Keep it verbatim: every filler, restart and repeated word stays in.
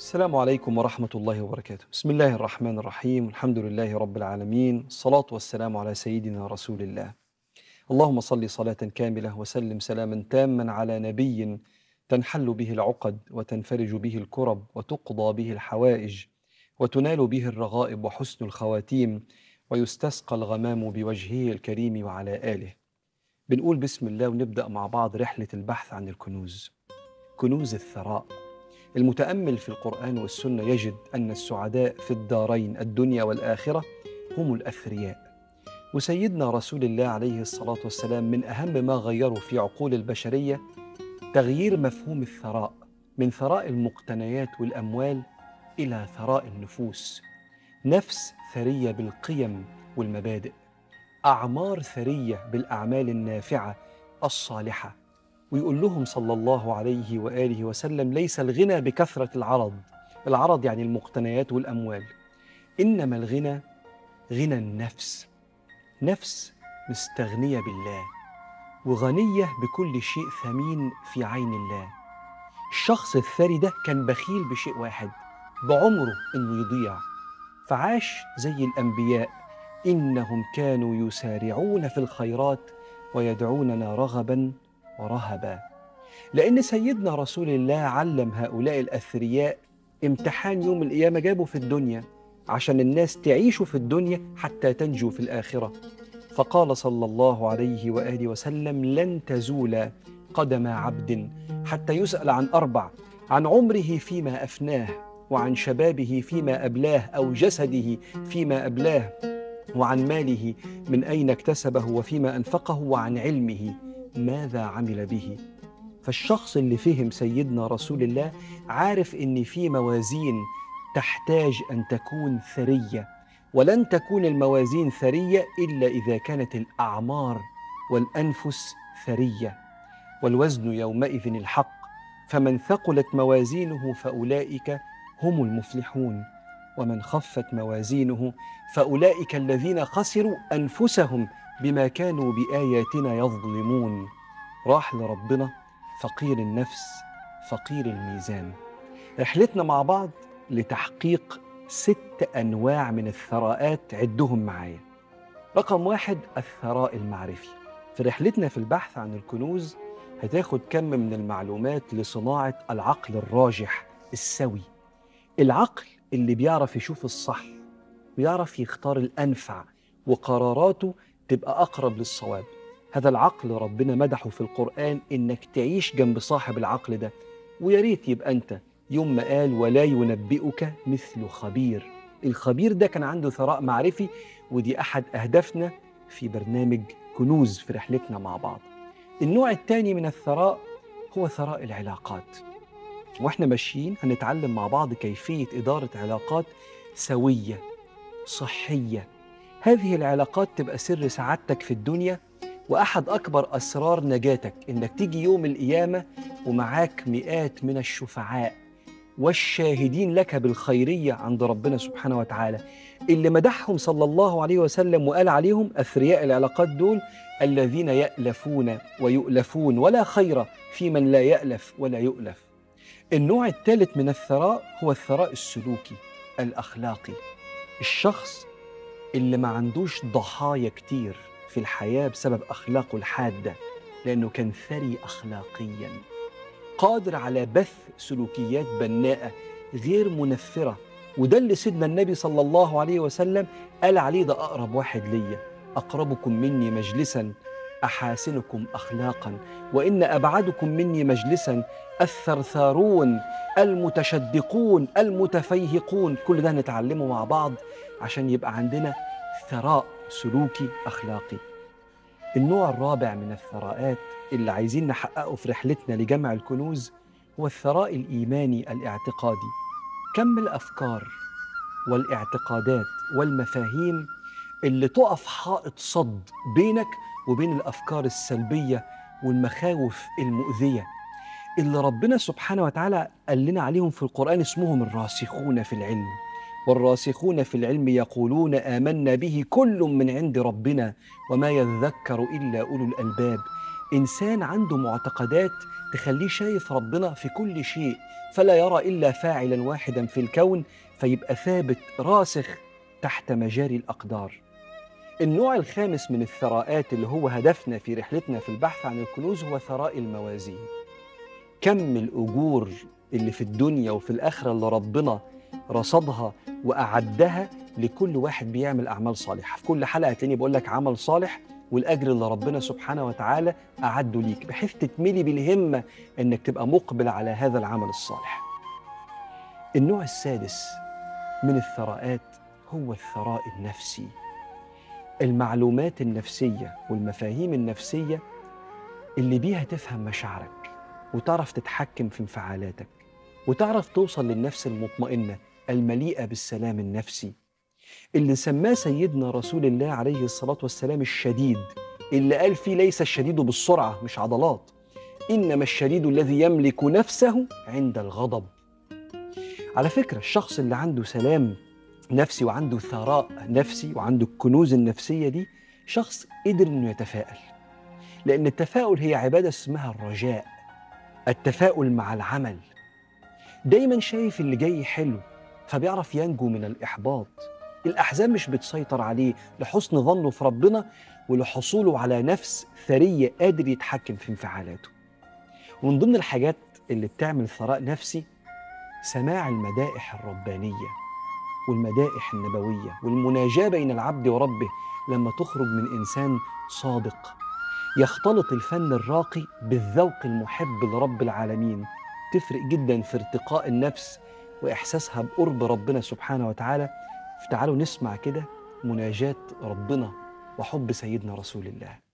السلام عليكم ورحمة الله وبركاته. بسم الله الرحمن الرحيم. الحمد لله رب العالمين، الصلاة والسلام على سيدنا رسول الله. اللهم صل صلاة كاملة وسلم سلاما تاما على نبي تنحل به العقد وتنفرج به الكرب وتقضى به الحوائج وتنال به الرغائب وحسن الخواتيم ويستسقى الغمام بوجهه الكريم وعلى آله. بنقول بسم الله ونبدأ مع بعض رحلة البحث عن الكنوز، كنوز الثراء. المتأمل في القرآن والسنة يجد أن السعداء في الدارين الدنيا والآخرة هم الأثرياء. وسيدنا رسول الله عليه الصلاة والسلام من أهم ما غيروا في عقول البشرية تغيير مفهوم الثراء من ثراء المقتنيات والأموال إلى ثراء النفوس، نفس ثرية بالقيم والمبادئ، أعمار ثرية بالأعمال النافعة الصالحة. ويقول لهم صلى الله عليه وآله وسلم: ليس الغنى بكثرة العرض، العرض يعني المقتنيات والأموال، إنما الغنى غنى النفس، نفس مستغنية بالله وغنية بكل شيء ثمين في عين الله. الشخص الثري ده كان بخيل بشيء واحد، بعمره إنه يضيع، فعاش زي الأنبياء: إنهم كانوا يسارعون في الخيرات ويدعوننا رغبا ورهبا. لأن سيدنا رسول الله علم هؤلاء الأثرياء امتحان يوم القيامة جابه في الدنيا عشان الناس تعيشوا في الدنيا حتى تنجو في الآخرة. فقال صلى الله عليه وآله وسلم: لن تزول قدم عبد حتى يسأل عن أربع: عن عمره فيما أفناه، وعن شبابه فيما أبلاه أو جسده فيما أبلاه، وعن ماله من أين اكتسبه وفيما أنفقه، وعن علمه ماذا عمل به. فالشخص اللي فهم سيدنا رسول الله عارف إن في موازين تحتاج أن تكون ثرية، ولن تكون الموازين ثرية إلا إذا كانت الأعمار والأنفس ثرية. والوزن يومئذ الحق، فمن ثقلت موازينه فأولئك هم المفلحون، ومن خفت موازينه فأولئك الذين خسروا أنفسهم بما كانوا بآياتنا يظلمون. راح لربنا فقير النفس فقير الميزان. رحلتنا مع بعض لتحقيق ست أنواع من الثراءات، عدهم معايا. رقم واحد: الثراء المعرفي. في رحلتنا في البحث عن الكنوز هتاخد كم من المعلومات لصناعة العقل الراجح السوي، العقل اللي بيعرف يشوف الصح ويعرف يختار الأنفع وقراراته تبقى أقرب للصواب. هذا العقل ربنا مدحه في القرآن إنك تعيش جنب صاحب العقل ده، ويا ريت يبقى أنت يوم ما قال: ولا ينبئك مثل خبير. الخبير ده كان عنده ثراء معرفي، ودي أحد أهدافنا في برنامج كنوز في رحلتنا مع بعض. النوع الثاني من الثراء هو ثراء العلاقات. وإحنا ماشيين هنتعلم مع بعض كيفية إدارة علاقات سوية صحية. هذه العلاقات تبقى سر سعادتك في الدنيا، وأحد أكبر أسرار نجاتك إنك تيجي يوم القيامة ومعاك مئات من الشفعاء والشاهدين لك بالخيرية عند ربنا سبحانه وتعالى، اللي مدحهم صلى الله عليه وسلم وقال عليهم أثرياء العلاقات دول: الذين يألفون ويؤلفون ولا خير في من لا يألف ولا يؤلف. النوع الثالث من الثراء هو الثراء السلوكي الأخلاقي. الشخص اللي ما عندوش ضحايا كتير في الحياة بسبب أخلاقه الحادة، لأنه كان ثري أخلاقياً، قادر على بث سلوكيات بناءة غير منفرة. وده اللي سيدنا النبي صلى الله عليه وسلم قال عليه: ده أقرب واحد ليا، أقربكم مني مجلساً أحاسنكم أخلاقاً، وإن أبعدكم مني مجلساً الثرثارون المتشدقون المتفيهقون. كل ده نتعلمه مع بعض عشان يبقى عندنا ثراء سلوكي أخلاقي. النوع الرابع من الثراءات اللي عايزين نحققه في رحلتنا لجمع الكنوز هو الثراء الإيماني الاعتقادي. كم الأفكار والاعتقادات والمفاهيم اللي تقف حائط صد بينك وبين الأفكار السلبية والمخاوف المؤذية، اللي ربنا سبحانه وتعالى قال لنا عليهم في القرآن اسمهم الراسخون في العلم. والراسخون في العلم يقولون آمنا به كل من عند ربنا وما يذكر إلا أولو الألباب. إنسان عنده معتقدات تخليه شايف ربنا في كل شيء، فلا يرى إلا فاعلا واحدا في الكون، فيبقى ثابت راسخ تحت مجاري الأقدار. النوع الخامس من الثراءات اللي هو هدفنا في رحلتنا في البحث عن الكنوز هو ثراء الموازين. كم الأجور اللي في الدنيا وفي الآخرة اللي ربنا رصدها وأعدها لكل واحد بيعمل أعمال صالحة. في كل حلقة هتلاقيني بقول لك عمل صالح والأجر اللي ربنا سبحانه وتعالى أعده ليك، بحيث تتملي بالهمة إنك تبقى مقبل على هذا العمل الصالح. النوع السادس من الثراءات هو الثراء النفسي. المعلومات النفسية والمفاهيم النفسية اللي بيها تفهم مشاعرك وتعرف تتحكم في انفعالاتك وتعرف توصل للنفس المطمئنة المليئة بالسلام النفسي، اللي سماه سيدنا رسول الله عليه الصلاة والسلام الشديد، اللي قال فيه ليس الشديد بالسرعة مش عضلات، إنما الشديد الذي يملك نفسه عند الغضب. على فكرة الشخص اللي عنده سلام نفسي وعنده ثراء نفسي وعنده الكنوز النفسية دي شخص قدر إنه يتفائل، لأن التفاؤل هي عبادة اسمها الرجاء، التفاؤل مع العمل. دايما شايف اللي جاي حلو فبيعرف ينجو من الإحباط. الأحزان مش بتسيطر عليه لحسن ظنه في ربنا ولحصوله على نفس ثرية قادر يتحكم في انفعالاته. ومن ضمن الحاجات اللي بتعمل ثراء نفسي سماع المدائح الربانية والمدائح النبوية والمناجاة بين العبد وربه لما تخرج من إنسان صادق. يختلط الفن الراقي بالذوق المحب لرب العالمين، تفرق جدا في ارتقاء النفس وإحساسها بقرب ربنا سبحانه وتعالى. فتعالوا نسمع كده مناجاة ربنا وحب سيدنا رسول الله.